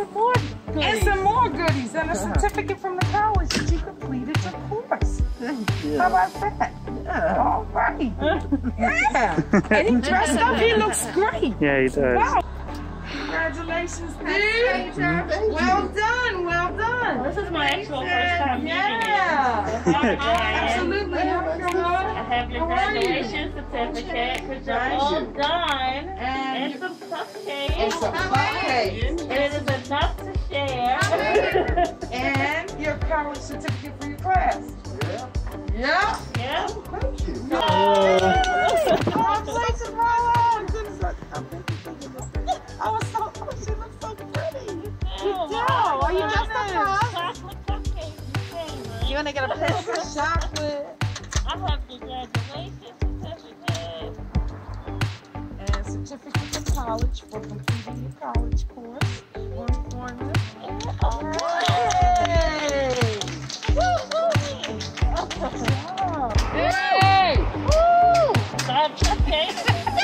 some more goodies. And some more goodies and a certificate from the college that you completed your course. How about that? Yeah. All right. Yeah. And he dressed up. He looks great. Yeah, he does. Wow. Congratulations, dude. Well done. Well done. This is my actual first time meeting Absolutely. you. I have your graduation certificate, because you're all done, and some cupcakes. And some cupcakes. And it is enough to share. And your college certificate for your class. Yeah. Yeah. Thank you. Congratulations, I was so, she looks so pretty. You do. Are you just a chocolate cupcakes? You're gonna get a piece of chocolate. I have the graduation certificate. And certificate from college for completing your college course. More informative. All right. Yay! Woo! So I have cupcakes.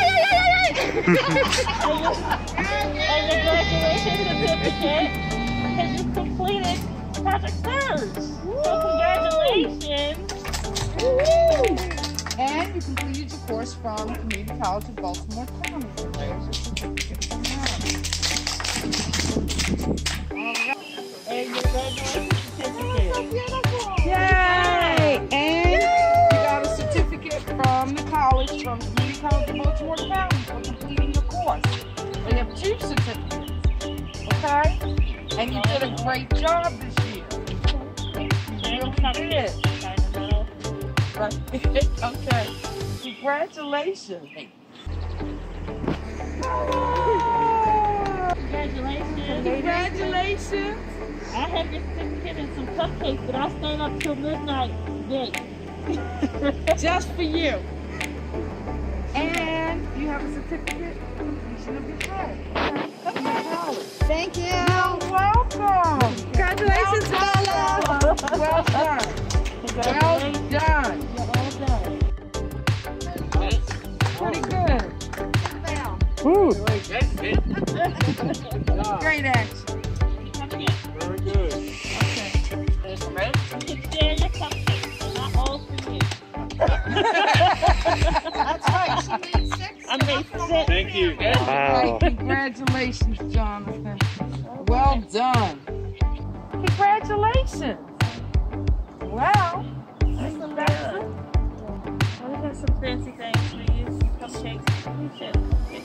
And your graduation certificate, because you completed Project Surge. So congratulations. And you completed your course from Community College of Baltimore County. So there's your certificate from that. And your graduation certificate. Yay! And you got a certificate from the college, from Community College of Baltimore County for completing your course. So you have 2 certificates. Okay? And you did a great job this year. You really did. Right. Okay. Congratulations. Congratulations. Congratulations. I have your certificate and some cupcakes, but I stayed up till midnight today. Just for you. And you have a certificate for completion of your class. Thank you. You're welcome. Congratulations, Bella. Well done. Well done. You're all done. Pretty good. Woo! Great action. Very good. Okay. You can share your cupcakes. They're not all for you. That's right. She made 6. I made 6. Thank you. Right, Wow. congratulations, Jonathan. Well done. Congratulations. Wow. That's a lesson. We have some fancy things for you. Some cupcakes. You share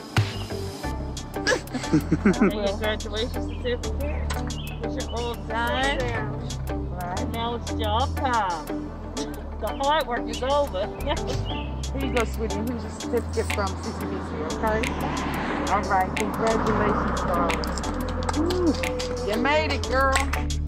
cupcakes. And your graduation certificate. Because you're all done. And now it's job time. The hard work is over. Here you go, sweetie. Here's your certificate from CCBC, okay? All right, congratulations, darling. Woo. You made it, girl.